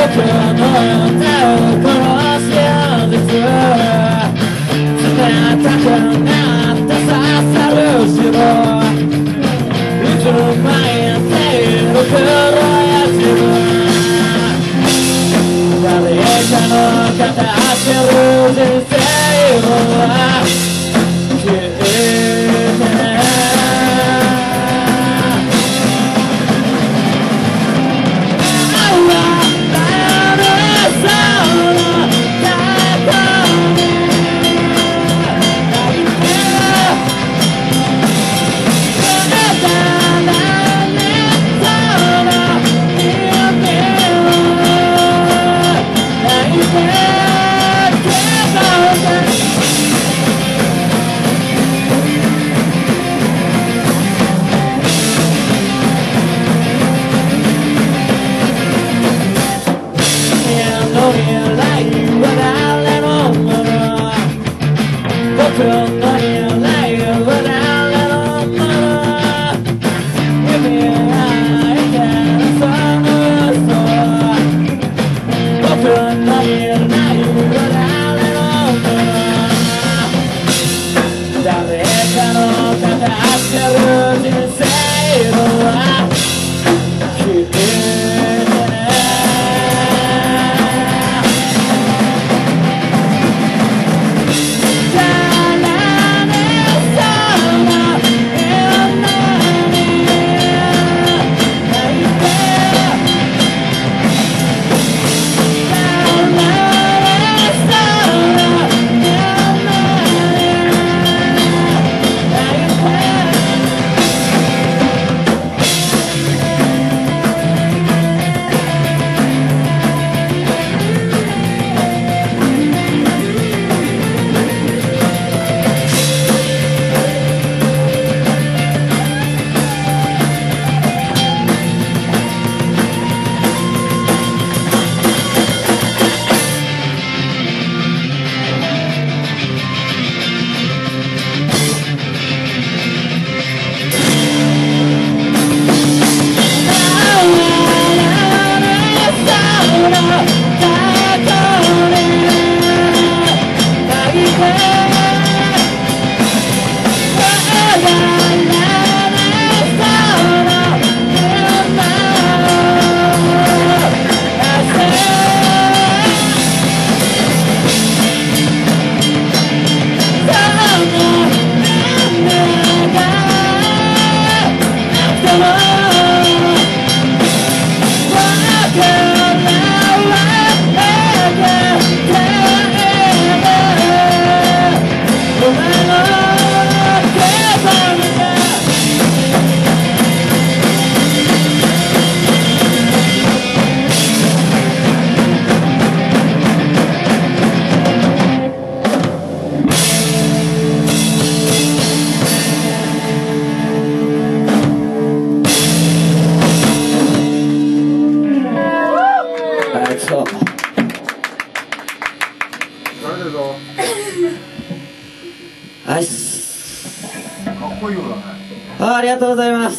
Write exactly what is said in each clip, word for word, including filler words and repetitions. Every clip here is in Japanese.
あ、ありがとうございます。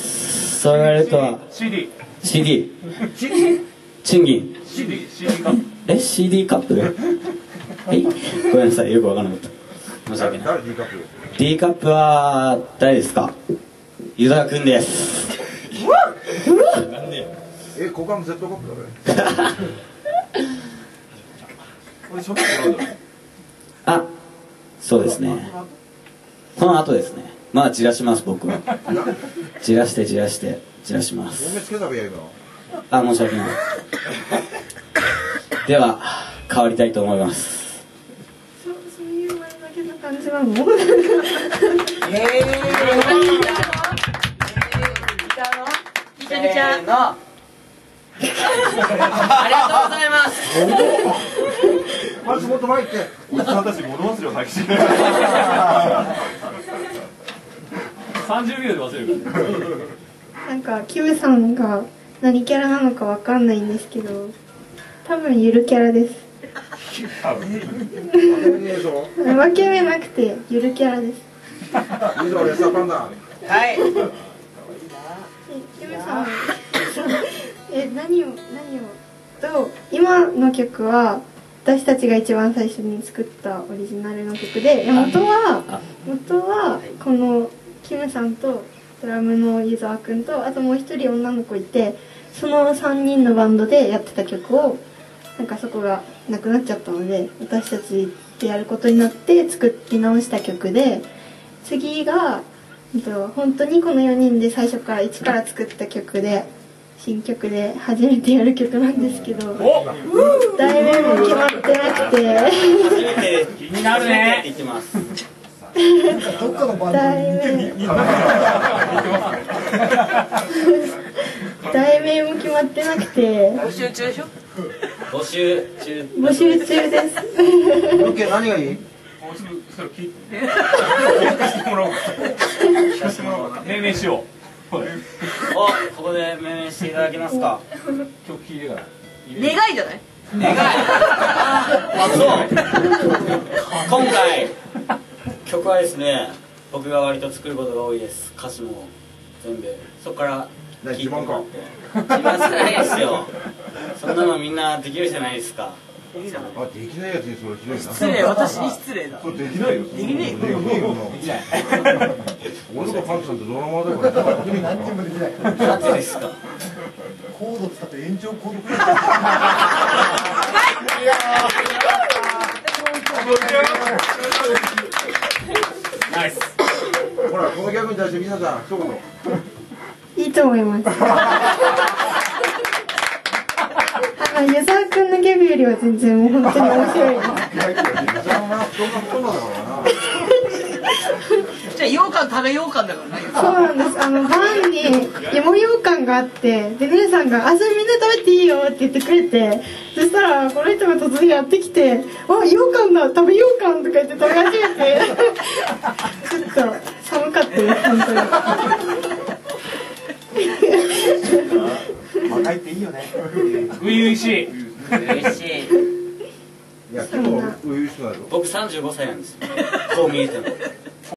そう言われるとは。シーディー。シーディー。賃金。シーディー、シーディー カップ。え、シーディー カップはい。ごめんなさい、よくわからなかった。申し訳ない。誰 D カップ ?D カップは、誰ですか？ユダくんです。なんでえ、股間 Z カップだね。これ、ショックもらうだろ。あ、そうですね。この後ですね。まあ散らします僕は。散らして散らして散らします。あ、申し訳ない。では変わりたいと思います。そ、そういう前だけの感じなの？ええー。せーの。ありがとうございます。 松本前行って。おじさんたち物忘れを発揮してる。さんじゅうびょうで忘れるからね。 なんかキムさんが何キャラなのかわかんないんですけど、多分ゆるキャラです。分け目なくてゆるキャラです。はい。キムさん、え、何を何をと今の曲は私たちが一番最初に作ったオリジナルの曲で、元は元はこのキムさんとドラムの湯沢くんと、あともう一人女の子いて、そのさんにんのバンドでやってた曲を、なんかそこがなくなっちゃったので私たちでやることになって作り直した曲で、次が本当にこのよにんで最初から一から作った曲で、新曲で初めてやる曲なんですけど、題名も決まってなくて気になるねって言ってます。 題名題名も決まってなくて募集中でしょ。 募集中募集中です。 何がいい？ 命名しよう。 お、ここで命名していただけますか。 曲聴いてから。 願いじゃない？ 願い。あ、そう。今回曲はですね、僕が割と作ることが多いです。歌詞も全部そこから聞いてもらって。自慢じゃないですよ。そんなのみんなできるじゃないですか。 あ、できないやつにそれひどいな。 失礼、私に失礼だ。 それできないよ。できねえよ。できねえよ。俺がパンチさんってドラマーだから。何にもできない。 なんでですか。 コード使って延長コード。 ナイス。 ほら、このギャグに対して皆さん一言。 いいと思います。あ、湯沢くんのギャグよりは全然もう本当に面白いです。 じゃあ羊羹食べ羊羹だからね。 そうなんです。あの晩に芋羊羹があって、で姉さんが「あ、それみんな食べていいよ」って言ってくれて、そしたらこの人が突然やってきて「あ、羊羹だ、食べ羊羹」とか言って食べ始めてちょっと寒かったです本当に。 若いっていいよね。 初々しい。 嬉しい。 いや、結構初々しくなるよ。 僕さんじゅうごさいなんですよ。こう見えても。